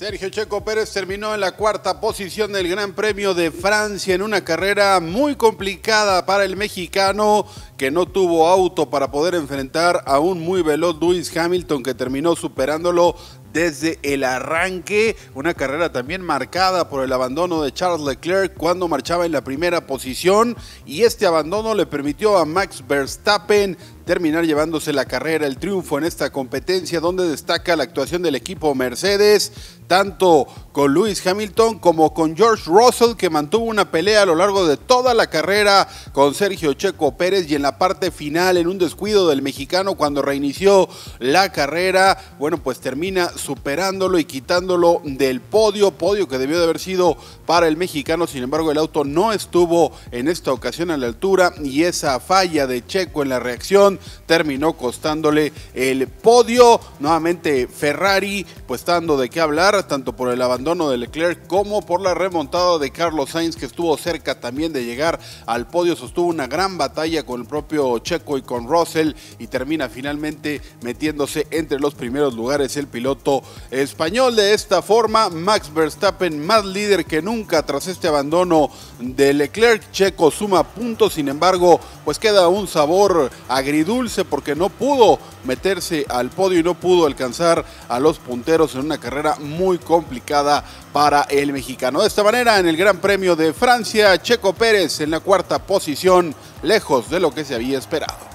Sergio Checo Pérez terminó en la cuarta posición del Gran Premio de Francia en una carrera muy complicada para el mexicano, que no tuvo auto para poder enfrentar a un muy veloz Lewis Hamilton, que terminó superándolo desde el arranque. Una carrera también marcada por el abandono de Charles Leclerc cuando marchaba en la primera posición, y este abandono le permitió a Max Verstappen terminar llevándose la carrera, el triunfo en esta competencia, donde destaca la actuación del equipo Mercedes, tanto con Lewis Hamilton como con George Russell, que mantuvo una pelea a lo largo de toda la carrera con Sergio Checo Pérez, y en la parte final, en un descuido del mexicano cuando reinició la carrera, bueno, pues termina superándolo y quitándolo del podio que debió de haber sido para el mexicano. Sin embargo, el auto no estuvo en esta ocasión a la altura, y esa falla de Checo en la reacción terminó costándole el podio. Nuevamente Ferrari pues dando de qué hablar, tanto por el abandono de Leclerc como por la remontada de Carlos Sainz, que estuvo cerca también de llegar al podio. Sostuvo una gran batalla con el propio Checo y con Russell, y termina finalmente metiéndose entre los primeros lugares el piloto español. De esta forma, Max Verstappen más líder que nunca tras este abandono de Leclerc. Checo suma puntos, sin embargo pues queda un sabor agridulce porque no pudo meterse al podio y no pudo alcanzar a los punteros en una carrera muy complicada para el mexicano. De esta manera, en el Gran Premio de Francia, Checo Pérez en la cuarta posición, lejos de lo que se había esperado.